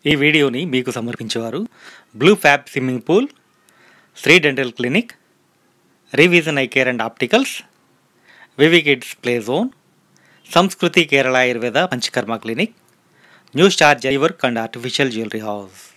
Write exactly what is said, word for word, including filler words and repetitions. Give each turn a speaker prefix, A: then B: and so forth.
A: ఈ వీడియోని మీకు సమర్పించేవారు blue fab swimming pool, Sri dental clinic, revision eye care and opticals, వివి kids play zone, Samskruthi Kerala Ayurveda Panchakarma clinic, new star Jai work and artificial jewellery house.